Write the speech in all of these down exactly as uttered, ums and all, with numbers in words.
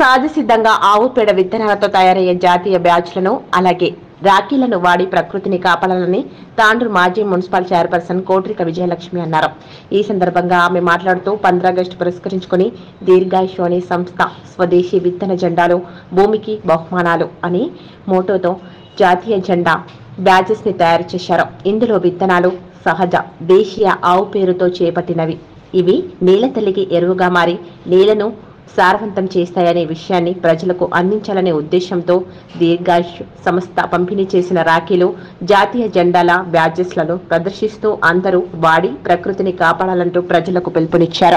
సహజసిద్ధంగా ఆవు పేడ విత్తనాలతో తయారయ్యే జాతీయ బ్యాచ్లను అలాగే రాఖీలను వాడి ప్రకృతిని కాపాడాలని తాండ్రు మాజీ మున్సిపల్ చైర్పర్సన్ కోట్రిక విజయలక్ష్మి అన్నారు. ఈ సందర్భంగా ఆమె మాట్లాడుతూ పంద్ర ఆగస్టు పురస్కరించుకుని దీర్ఘాయుష్ అనే సంస్థ స్వదేశీ విత్తన జెండాలు భూమికి బహుమానాలు అని మోటోతో జాతీయ జెండా బ్యాచెస్ ని తయారు చేశారు. ఇందులో విత్తనాలు సహజ దేశీయ ఆవు పేరుతో చేపట్టినవి. ఇవి నేల తల్లికి ఎరువుగా మారి నేలను సారవంతం చేస్తాయనే విషయాన్ని ప్రజలకు అందించాలనే ఉద్దేశంతో దీర్ఘాయుష్ సంస్థ పంపిణీ చేసిన రాఖీలు జాతీయ జెండాల బ్యాడ్జెస్లను ప్రదర్శిస్తూ అందరూ వాడి ప్రకృతిని కాపాడాలంటూ ప్రజలకు పిలుపునిచ్చారు.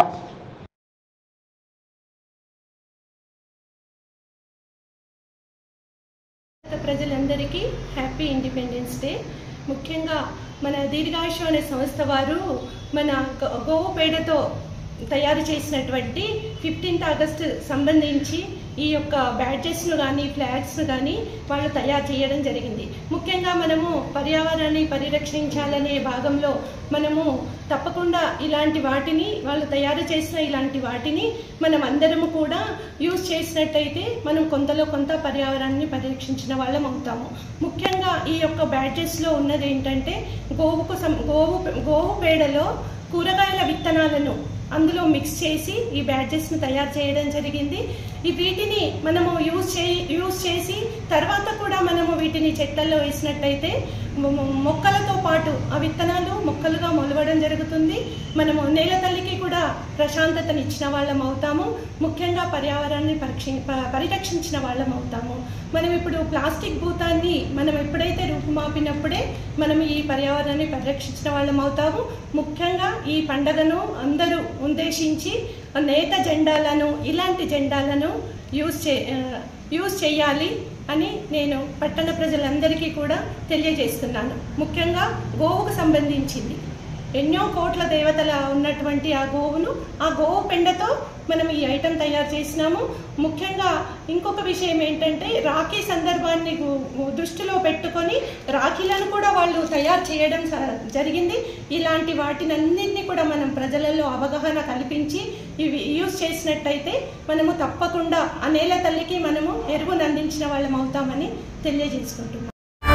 ప్రజలందరికీ హ్యాపీ ఇండిపెండెన్స్ డే. ముఖ్యంగా మన దీర్ఘాయుష్ అనే సంస్థ వారు మన గోవు పేడతో తయారు చేసినటువంటి ఫిఫ్టీన్త్ ఆగస్టు సంబంధించి ఈ యొక్క బ్యాడ్జెస్ను కానీ ఫ్లాగ్స్ను కానీ వాళ్ళు తయారు చేయడం జరిగింది. ముఖ్యంగా మనము పర్యావరణాన్ని పరిరక్షించాలనే భాగంలో మనము తప్పకుండా ఇలాంటి వాటిని వాళ్ళు తయారు చేసిన ఇలాంటి వాటిని మనం అందరము కూడా యూజ్ చేసినట్టయితే మనం కొంతలో కొంత పర్యావరణాన్ని పరిరక్షించిన వాళ్ళం అవుతాము. ముఖ్యంగా ఈ యొక్క బ్యాడ్జెస్లో ఉన్నది ఏంటంటే గోవుకు గోవు గోవు పేడలో కూరగాయల విత్తనాలను అందులో మిక్స్ చేసి ఈ బ్యాడ్జెస్ను తయారు చేయడం జరిగింది. ఈ వీటిని మనము యూజ్ చే యూజ్ చేసి తర్వాత కూడా మనము వీటిని చెట్లలో వేసినట్టయితే మొక్కలతో పాటు ఆ విత్తనాలు మొక్కలుగా మొలవడం జరుగుతుంది. మనము నేల తల్లికి కూడా ప్రశాంతతని ఇచ్చిన వాళ్ళం అవుతాము. ముఖ్యంగా పర్యావరణాన్ని పరిరక్షి పరిరక్షించిన వాళ్ళం అవుతాము. మనం ఇప్పుడు ప్లాస్టిక్ భూతాన్ని మనం ఎప్పుడైతే రూపుమాపినప్పుడే మనం ఈ పర్యావరణాన్ని పరిరక్షించిన వాళ్ళం అవుతాము. ముఖ్యంగా ఈ పండుగను అందరూ ఉద్దేశించి నేత జెండాలను ఇలాంటి జెండాలను యూజ్ చే యూజ్ చేయాలి అని నేను పట్టణ ప్రజలందరికీ కూడా తెలియజేస్తున్నాను. ముఖ్యంగా గోవుకు సంబంధించింది ఎన్నో కోట్ల దేవతల ఉన్నటువంటి ఆ గోవును ఆ గోవు పెండతో మనం ఈ ఐటెం తయారు చేసినాము. ముఖ్యంగా ఇంకొక విషయం ఏంటంటే రాఖీ సందర్భాన్ని దృష్టిలో పెట్టుకొని రాఖీలను కూడా వాళ్ళు తయారు చేయడం జరిగింది. ఇలాంటి వాటినన్నింటినీ కూడా మనం ప్రజలలో అవగాహన కల్పించి ఇవి యూజ్ చేసినట్టయితే మనము తప్పకుండా ఆ నేల తల్లికి మనము ఎరువును అందించిన వాళ్ళం అవుతామని తెలియజేసుకుంటున్నాం.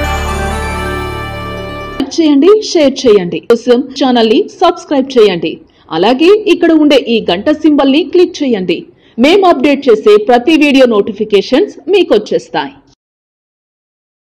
చేయండి, షేర్ చేయండి, కోసం ఛానల్ ని సబ్స్క్రైబ్ చేయండి. అలాగే ఇక్కడ ఉండే ఈ గంట సింబల్ ని క్లిక్ చేయండి. మేము అప్డేట్ చేసే ప్రతి వీడియో నోటిఫికేషన్స్ మీకు వచ్చేస్తాయి.